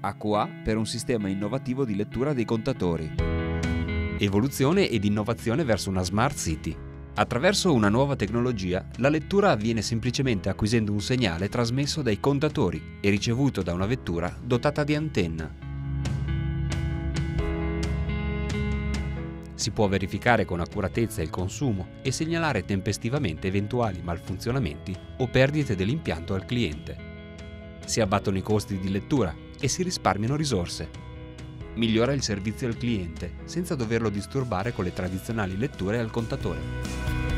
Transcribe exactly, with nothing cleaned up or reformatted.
A Q A per un sistema innovativo di lettura dei contatori. Evoluzione ed innovazione verso una Smart City. Attraverso una nuova tecnologia, la lettura avviene semplicemente acquisendo un segnale trasmesso dai contatori e ricevuto da una vettura dotata di antenna. Si può verificare con accuratezza il consumo e segnalare tempestivamente eventuali malfunzionamenti o perdite dell'impianto al cliente. Si abbattono i costi di lettura e si risparmiano risorse. Migliora il servizio al cliente senza doverlo disturbare con le tradizionali letture al contatore.